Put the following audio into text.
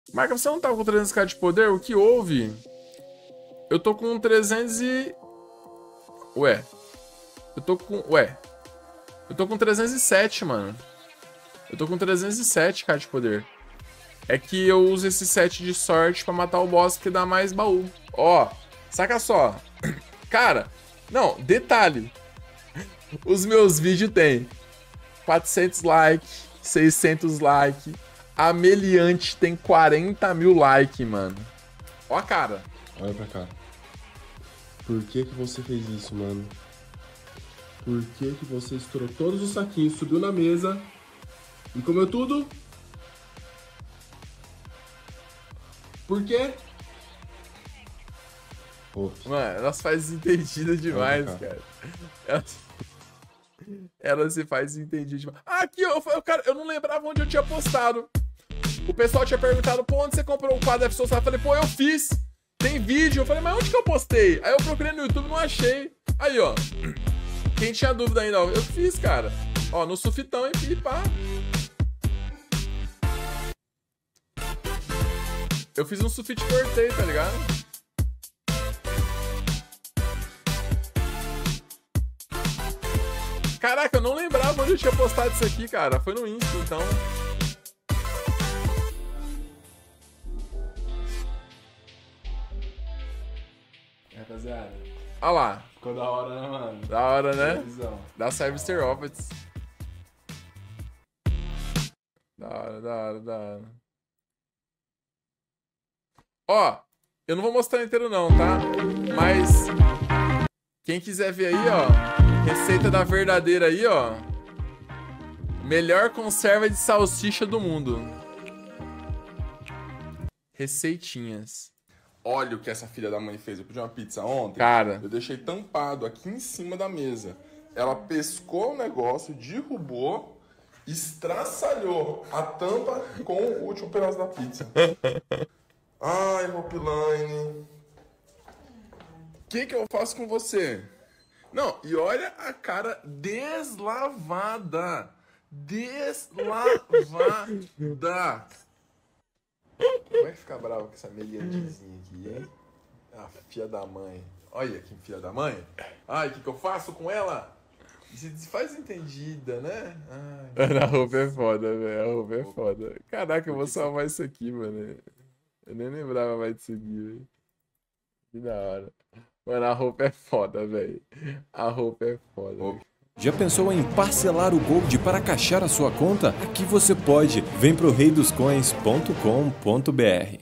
Marca, você não tava com 300k de poder? O que houve? Eu tô com 300 e... Ué. Eu tô com 307, mano. Eu tô com 307k de poder. É que eu uso esse set de sorte pra matar o boss, porque dá mais baú. Ó, saca só. Cara, não, detalhe. Os meus vídeos tem 400 likes, 600 likes. A Meliante tem 40 mil likes, mano. Ó a cara. Olha pra cá. Por que que você fez isso, mano? Por que que você estourou todos os saquinhos, subiu na mesa e comeu tudo? Por quê? Mano, elas fazem entendida demais, cara. Ela se faz entendida demais. Ah, aqui, cara, eu não lembrava onde eu tinha postado. O pessoal tinha perguntado, pô, onde você comprou o quadro F Social? Eu falei, pô, eu fiz. Tem vídeo. Eu falei, mas onde que eu postei? Aí eu procurei no YouTube, não achei. Aí, ó. Quem tinha dúvida ainda, ó, eu fiz, cara. Ó, no sufitão e pá. Eu fiz um sufite e cortei, tá ligado? Caraca, eu não lembrava onde eu tinha postado isso aqui, cara. Foi no Insta, então. Rapaziada. Olha lá. Ficou da hora, né, mano? Da hora, né? Televisão. Da Servicer Office. Da hora, da hora, da hora. Ó, eu não vou mostrar inteiro não, tá? Mas quem quiser ver aí, ó, receita da verdadeira aí, ó. Melhor conserva de salsicha do mundo. Receitinhas. Olha o que essa filha da mãe fez. Eu pedi uma pizza ontem. Cara. Eu deixei tampado aqui em cima da mesa. Ela pescou o negócio, derrubou, estraçalhou a tampa com o último pedaço da pizza. Ai, Hopeline. O que eu faço com você? Não, e olha a cara deslavada. Deslavada. Como é que fica bravo com essa meliantezinha aqui, hein? Ah, filha da mãe. Olha que filha da mãe. Ai, o que eu faço com ela? Se faz entendida, né? Ai, A roupa é foda, velho. A roupa é foda. Caraca, eu vou salvar isso aqui, mano. Eu nem lembrava mais disso aqui, velho. Que da hora. Mano, a roupa é foda, velho. A roupa é foda. Véio. Já pensou em parcelar o Gold para caixar a sua conta? Aqui você pode. Vem pro reidoscoins.com.br.